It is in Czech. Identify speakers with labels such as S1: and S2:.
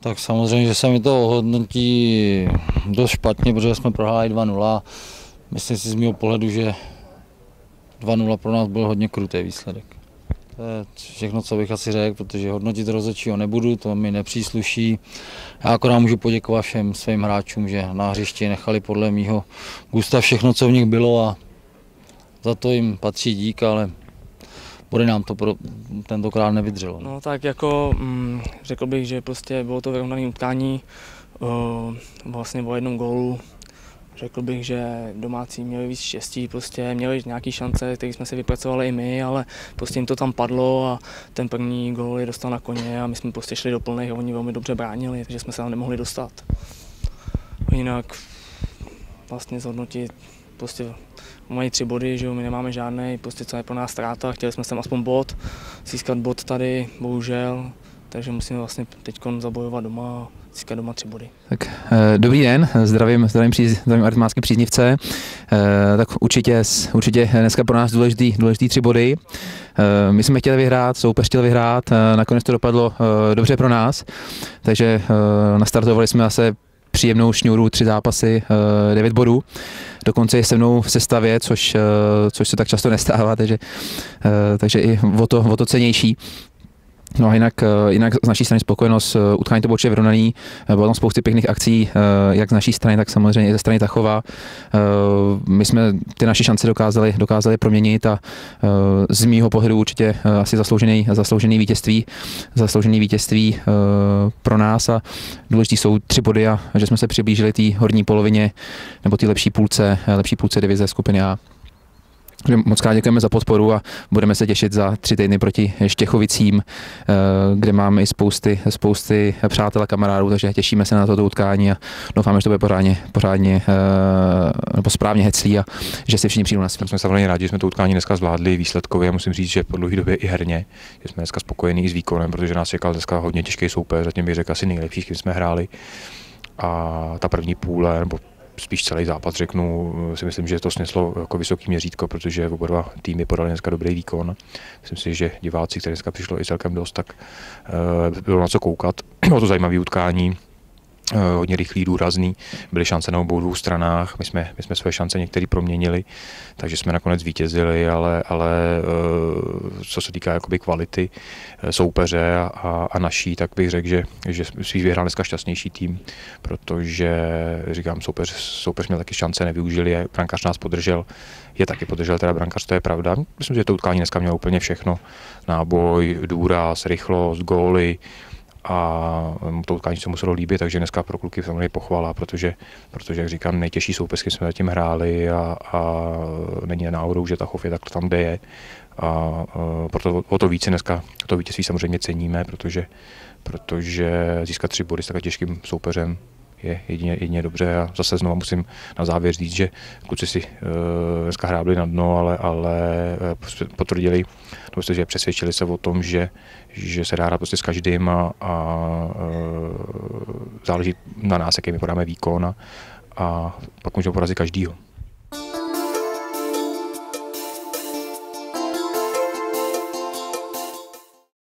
S1: Tak samozřejmě, že se mi to ohodnotí dost špatně, protože jsme prohráli 2-0. Myslím si z mého pohledu, že 2-0 pro nás byl hodně krutý výsledek. To je všechno, co bych asi řekl, protože hodnotit rozhodčího nebudu, to mi nepřísluší. Já akorát můžu poděkovat všem svým hráčům, že na hřišti nechali podle mýho gusta všechno, co v nich bylo, a za to jim patří dík, ale body nám to tentokrát nevydrželo.
S2: No tak jako řekl bych, že prostě bylo to vyrovnané utkání, vlastně o jednom gólu. Řekl bych, že domácí měli víc štěstí, prostě měli nějaké šance, které jsme si vypracovali i my, ale prostě jim to tam padlo a ten první gól je dostal na koně a my jsme prostě šli do plných a oni velmi dobře bránili, takže jsme se tam nemohli dostat. Jinak vlastně zhodnotit, prostě mají 3 body, že jo, my nemáme žádný, prostě co je pro nás ztráta, chtěli jsme sem aspoň bod, získat bod tady, bohužel, takže musíme vlastně teď zabojovat doma a získat doma 3 body.
S3: Tak dobrý den, zdravím aritmářské příznivce. Tak určitě dneska pro nás důležitý 3 body. My jsme chtěli vyhrát, soupeř chtěl vyhrát, nakonec to dopadlo dobře pro nás, takže nastartovali jsme zase příjemnou šňůru, 3 zápasy, 9 bodů. Dokonce je se mnou v sestavě, což se tak často nestává, takže i o to cennější. No a jinak z naší strany spokojenost, utkání to bylo určitě vyrovnaný, bylo tam spousty pěkných akcí, jak z naší strany, tak samozřejmě i ze strany Tachova. My jsme ty naše šance dokázali proměnit a z mýho pohledu určitě asi zasloužený vítězství pro nás a důležitý jsou 3 body a že jsme se přiblížili té horní polovině nebo té lepší půlce divize skupiny A. Moc krát děkujeme za podporu a budeme se těšit za 3 týdny proti Štěchovicím, kde máme i spousty přátel a kamarádů, takže těšíme se na toto utkání a doufáme, že to bude pořádně nebo správně heclý a že si všichni přijdou na svým.
S4: Jsme samozřejmě rádi, že jsme to utkání dneska zvládli výsledkově. Musím říct, že po dlouhé době i herně, že jsme dneska spokojení i s výkonem, protože nás čekal dneska hodně těžký soupeř, zatím bych řekl asi nejlepší, s kým jsme hráli. A ta první půle, nebo spíš celý zápas řeknu, si myslím, že to sneslo jako vysoký měřítko, protože oba dva týmy podali dneska dobrý výkon. Myslím si, že diváci, kteří dneska přišlo i celkem dost, tak bylo na co koukat. Bylo to zajímavé utkání, hodně rychlý, důrazný, byly šance na obou dvou stranách, my jsme své šance některé proměnili, takže jsme nakonec vítězili, ale co se týká jakoby kvality soupeře a naší, tak bych řekl, že spíš vyhrál dneska šťastnější tým, protože říkám, soupeř měl taky šance, nevyužili je, brankář nás podržel, je taky podržel teda brankář, to je pravda. Myslím, že to utkání dneska mělo úplně všechno, náboj, důraz, rychlost, góly, a to utkání se muselo líbit, takže dneska pro kluky samozřejmě pochvala, protože jak říkám, nejtěžší soupeř, jsme zatím hráli a není náhodou, že Tachov je takto tam, kde je. A proto o to více dneska to vítězství samozřejmě ceníme, protože získat 3 body s tak těžkým soupeřem je jedině dobře a zase znovu musím na závěr říct, že kluci si dneska hráli na dno, ale potvrdili, že přesvědčili se o tom, že se dá hrát prostě s každým a záleží na nás, jaký my podáme výkon a pak můžeme porazit každýho.